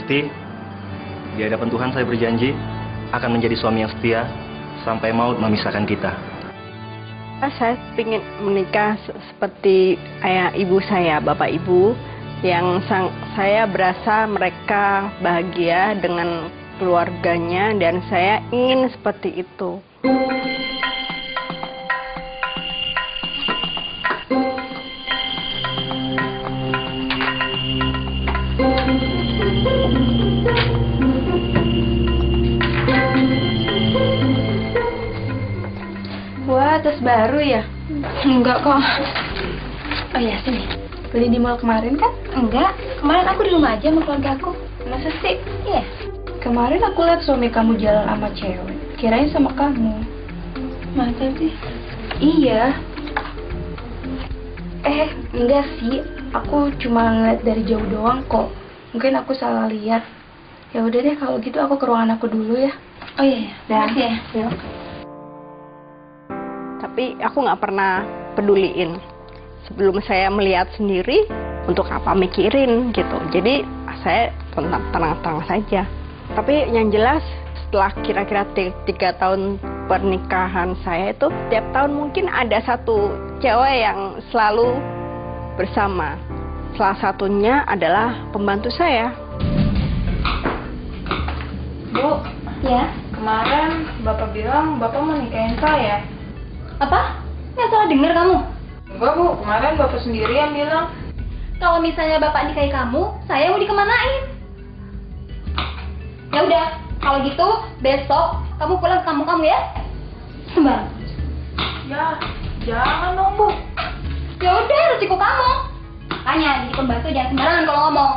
Kristi, di hadapan Tuhan saya berjanji akan menjadi suami yang setia sampai maut memisahkan kita. Saya ingin menikah seperti ayah ibu saya, bapak ibu, yang saya berasa mereka bahagia dengan keluarganya dan saya ingin seperti itu. Wah, tas baru ya? Enggak kok. Oh ya, sini. Beli di mall kemarin kan? Enggak, kemarin aku di rumah aja sama keluarga aku. Masa sih? Iya. Kemarin aku lihat suami kamu jalan sama cewek. Kirain sama kamu. Masa sih? Iya. Enggak sih. Aku cuma ngeliat dari jauh doang kok. Mungkin aku salah lihat. Ya udah deh, kalau gitu aku ke ruangan aku dulu ya. Oh iya, Makasih ya. Yuk. Tapi aku nggak pernah peduliin. Sebelum saya melihat sendiri, untuk apa mikirin gitu. Jadi saya tenang-tenang saja. Tapi yang jelas setelah kira-kira 3 tahun pernikahan saya itu, tiap tahun mungkin ada satu cewek yang selalu bersama. Salah satunya adalah pembantu saya. Bu, Ya. kemarin Bapak bilang Bapak mau nikahin saya. Apa? Nggak salah dengar kamu? Enggak Bu, kemarin Bapak sendiri yang bilang. Kalau misalnya Bapak nikahi kamu, saya mau dikemanain? Ya udah, kalau gitu besok kamu pulang ke kampung kamu ya. Sembarang. Ya, jangan dong Bu. Ya udah, resiko kamu. Makanya jadi pembantu jangan sembarangan kalau ngomong.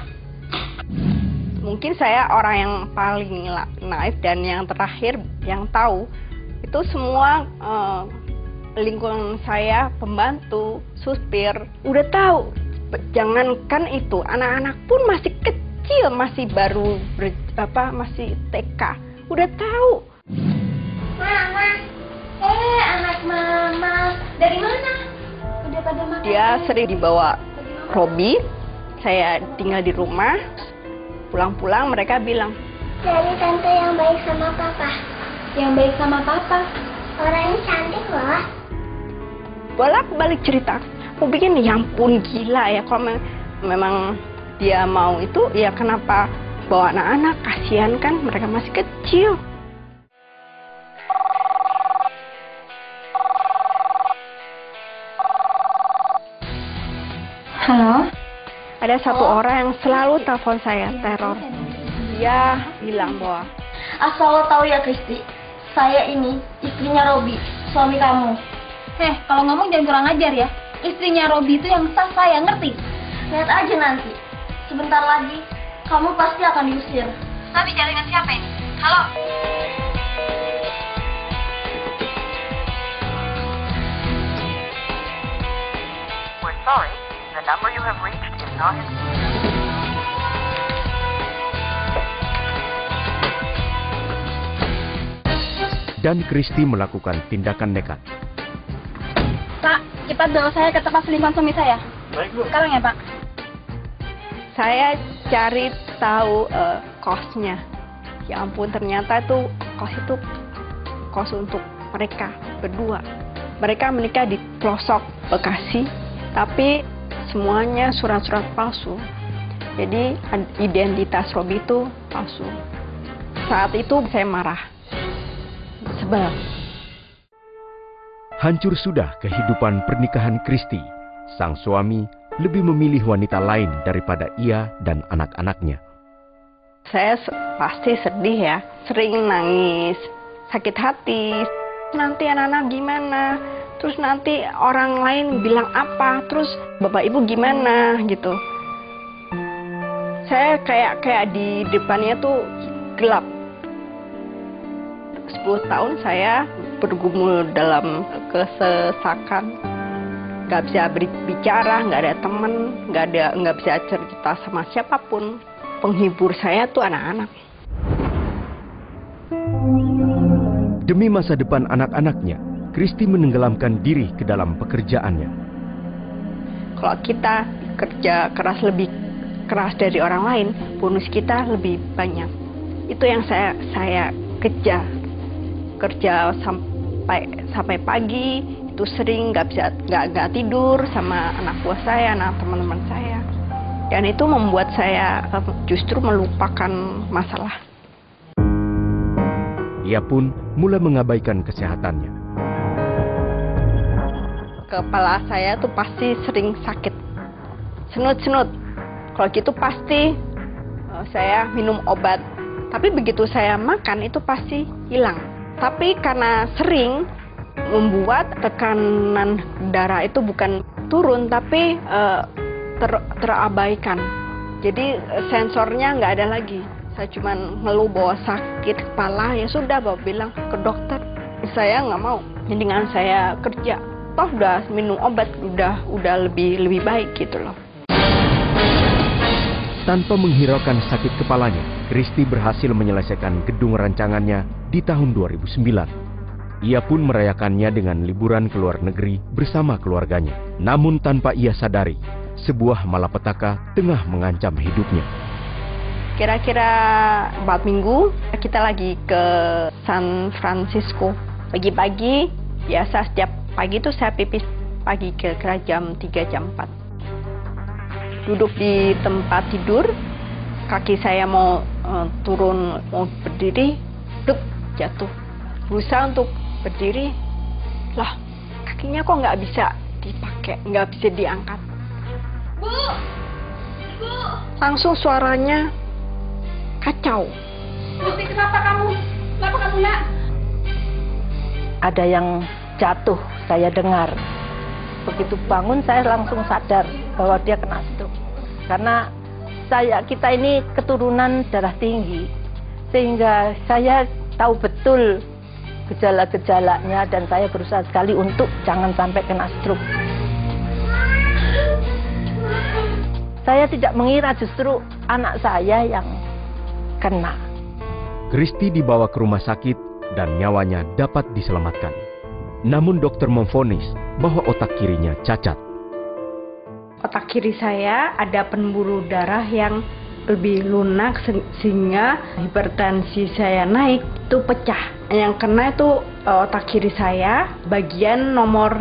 Mungkin saya orang yang paling naif dan yang terakhir yang tahu itu semua lingkungan saya, pembantu, supir, udah tahu. Jangankan itu, anak-anak pun masih kecil, masih baru masih TK, udah tahu. Mama, anak mama, dari mana? Udah pada makan? Dia sering dibawa Robi, saya tinggal di rumah, pulang-pulang mereka bilang, Dari tante yang baik sama papa. Yang baik sama papa. Orangnya cantik loh. bolak-balik cerita. Aku bikin, ya ampun gila ya, kalau memang dia mau itu, ya kenapa bawa anak-anak, kasihan kan mereka masih kecil. Halo? Ada satu orang yang selalu telepon saya, teror. Dia bilang bahwa Asal lo tahu ya Kristi, saya ini istrinya Robi, suami kamu. Kalau ngomong jangan kurang ajar ya. Istrinya Robi itu yang sah saya, ngerti? Lihat aja nanti, sebentar lagi kamu pasti akan diusir. Tapi jaringan siapa ini? Halo? We're sorry, the number you have reached is not in... Dan Kristi melakukan tindakan nekat. Pak, cepat bawa saya ke tempat selingkuhan suami saya. Baik Bu. Sekarang ya Pak. saya cari tahu kosnya. Ya ampun, ternyata itu kos untuk mereka berdua. Mereka menikah di pelosok Bekasi, tapi semuanya surat-surat palsu. Jadi identitas Robi itu palsu. Saat itu saya marah, sebel. Hancur sudah kehidupan pernikahan Kristi. Sang suami lebih memilih wanita lain daripada ia dan anak-anaknya. Saya pasti sedih ya, sering nangis, sakit hati. Nanti anak-anak gimana? Terus nanti orang lain bilang apa? Terus bapak ibu gimana gitu? Saya kayak di depannya tuh gelap. 10 tahun saya bergumul dalam kesesakan. Nggak bisa bicara, nggak ada teman, nggak bisa cerita sama siapapun. Penghibur saya tuh anak-anak. Demi masa depan anak-anaknya, Kristi menenggelamkan diri ke dalam pekerjaannya. Kalau kita kerja keras lebih keras dari orang lain, bonus kita lebih banyak. Itu yang saya kerja sampai pagi. Itu sering nggak tidur sama anak buah saya, anak teman-teman saya. Dan itu membuat saya justru melupakan masalah. Ia pun mulai mengabaikan kesehatannya. Kepala saya tuh pasti sering sakit, senut-senut. Kalau gitu pasti saya minum obat. Tapi begitu saya makan itu pasti hilang. Tapi karena sering, membuat tekanan darah itu bukan turun tapi terabaikan. Jadi sensornya nggak ada lagi. Saya cuma ngeluh bahwa sakit kepala, ya sudah bawa bilang ke dokter. Saya nggak mau, mendingan saya kerja. Toh udah minum obat, udah lebih baik gitu loh. Tanpa menghiraukan sakit kepalanya, Kristi berhasil menyelesaikan gedung rancangannya di tahun 2009. Ia pun merayakannya dengan liburan ke luar negeri bersama keluarganya. Namun tanpa ia sadari, sebuah malapetaka tengah mengancam hidupnya. Kira-kira 4 minggu, kita lagi ke San Francisco. Pagi-pagi, biasa setiap pagi itu saya pipis pagi kira-kira jam 3, jam 4. Duduk di tempat tidur, kaki saya mau turun, mau berdiri, jatuh. Berusaha untuk berdiri, lah kakinya kok nggak bisa dipakai, nggak bisa diangkat. Bu! Langsung suaranya kacau. Putih, kenapa kamu nak? Ada yang jatuh, saya dengar. Begitu bangun saya langsung sadar bahwa dia kena stroke. Karena kita ini keturunan darah tinggi, sehingga saya tahu betul gejala-gejalanya dan saya berusaha sekali untuk jangan sampai kena stroke. Saya tidak mengira justru anak saya yang kena. Kristi dibawa ke rumah sakit dan nyawanya dapat diselamatkan. Namun dokter memvonis bahwa otak kirinya cacat. Otak kiri saya ada pembuluh darah yang lebih lunak sehingga hipertensi saya naik, itu pecah. Yang kena itu otak kiri saya bagian nomor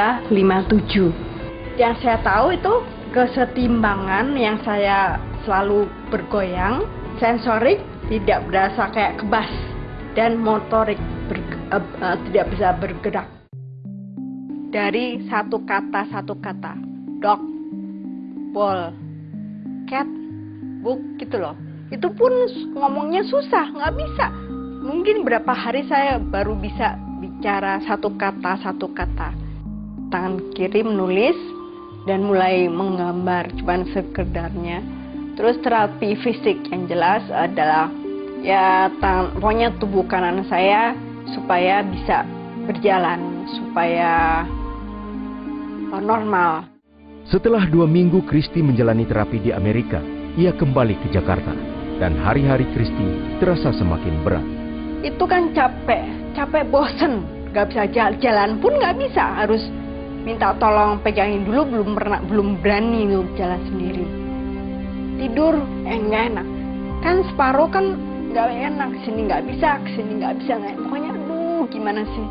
357. Yang saya tahu itu kesetimbangan yang saya selalu bergoyang, sensorik tidak berasa kayak kebas, dan motorik tidak bisa bergerak. Dari satu kata, dog, ball, cat, book gitu loh. Itu pun ngomongnya susah, nggak bisa. Mungkin berapa hari saya baru bisa bicara satu kata. Tangan kiri menulis dan mulai menggambar, cuman sekedarnya. Terus terapi fisik yang jelas adalah ya pokoknya tubuh kanan saya supaya bisa berjalan, supaya normal. Setelah 2 minggu Kristi menjalani terapi di Amerika, ia kembali ke Jakarta dan hari-hari Kristi terasa semakin berat. Itu kan capek bosen, nggak bisa jalan pun nggak bisa, harus minta tolong pegangin dulu, belum berani jalan sendiri. Tidur nggak enak, kan separuh kan nggak enak, sini nggak bisa, kesini nggak bisa, pokoknya aduh gimana sih.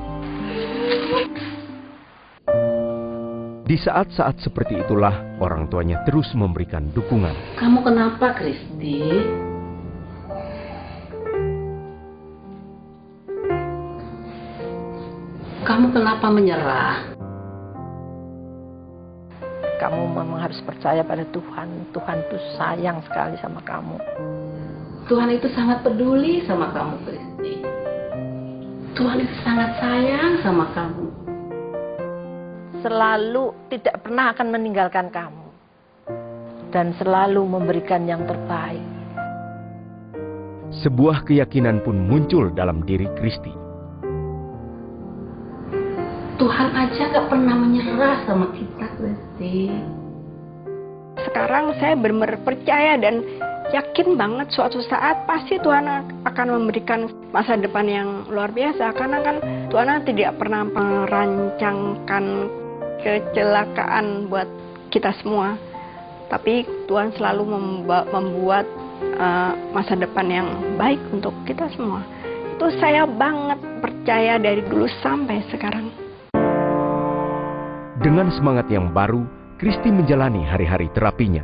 Di saat-saat seperti itulah orang tuanya terus memberikan dukungan. Kamu kenapa, Kristi? Kamu kenapa menyerah? Kamu memang harus percaya pada Tuhan. Tuhan itu sayang sekali sama kamu. Tuhan itu sangat peduli sama kamu, Kristi. Tuhan itu sangat sayang sama kamu. Selalu tidak pernah akan meninggalkan kamu. Dan selalu memberikan yang terbaik. Sebuah keyakinan pun muncul dalam diri Kristi. Tuhan aja gak pernah menyerah sama kita, Kristi. Sekarang saya benar-benar percaya dan yakin banget suatu saat pasti Tuhan akan memberikan masa depan yang luar biasa. Karena kan Tuhan tidak pernah merancangkan kecelakaan buat kita semua. tapi Tuhan selalu membuat masa depan yang baik untuk kita semua. Itu saya banget percaya dari dulu sampai sekarang. Dengan semangat yang baru, Kristi menjalani hari-hari terapinya.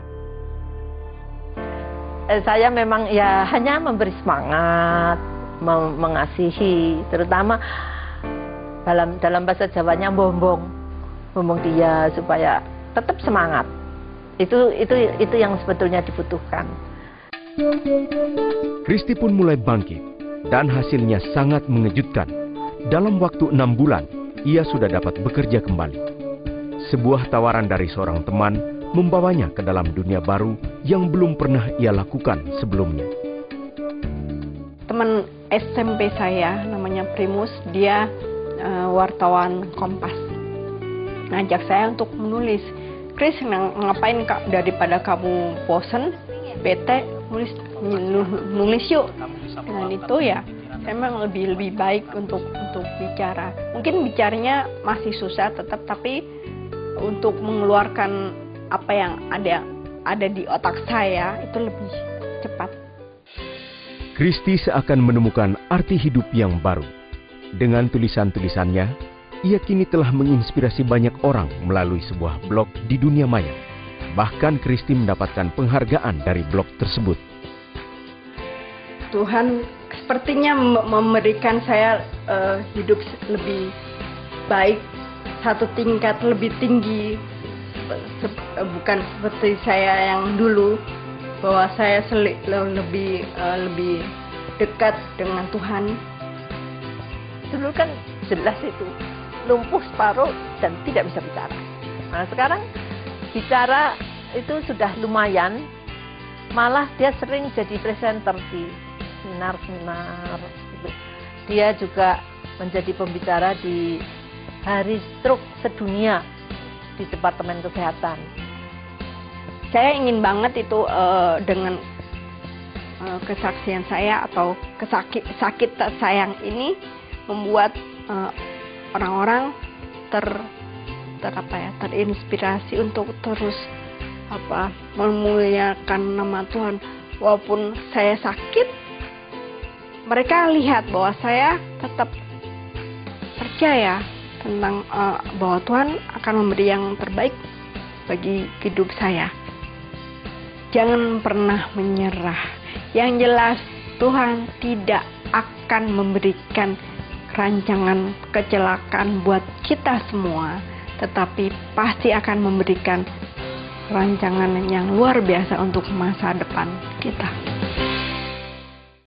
Saya memang ya hanya memberi semangat, mengasihi, terutama dalam bahasa Jawanya bombong dia supaya tetap semangat. Itu yang sebetulnya dibutuhkan. Kristi pun mulai bangkit dan hasilnya sangat mengejutkan. Dalam waktu 6 bulan, ia sudah dapat bekerja kembali. Sebuah tawaran dari seorang teman membawanya ke dalam dunia baru yang belum pernah ia lakukan sebelumnya. Teman SMP saya namanya Primus, dia wartawan Kompas. Ngajak saya untuk menulis. Kris, ngapain Kak, daripada kamu bosen, bete, nulis yuk. Dengan itu ya, saya memang lebih baik untuk bicara. Mungkin bicaranya masih susah tetap, tapi untuk mengeluarkan apa yang ada di otak saya itu lebih cepat. Kristi seakan menemukan arti hidup yang baru. Dengan tulisan-tulisannya, ia kini telah menginspirasi banyak orang melalui sebuah blog di dunia maya. Bahkan Kristi mendapatkan penghargaan dari blog tersebut. Tuhan sepertinya memberikan saya hidup lebih baik, satu tingkat lebih tinggi, bukan seperti saya yang dulu, bahwa saya lebih dekat dengan Tuhan. Dulu kan jelas itu lumpuh separuh dan tidak bisa bicara. Nah sekarang bicara itu sudah lumayan, malah dia sering jadi presenter di seminar-seminar. Dia juga menjadi pembicara di Hari Stroke Sedunia di Departemen Kesehatan. Saya ingin banget itu dengan kesaksian saya atau sakit tak sayang ini membuat orang-orang terinspirasi untuk terus memuliakan nama Tuhan. Walaupun saya sakit, mereka lihat bahwa saya tetap percaya tentang bahwa Tuhan akan memberi yang terbaik bagi hidup saya. Jangan pernah menyerah. Yang jelas Tuhan tidak akan memberikan rancangan kecelakaan buat kita semua, tetapi pasti akan memberikan rancangan yang luar biasa untuk masa depan kita.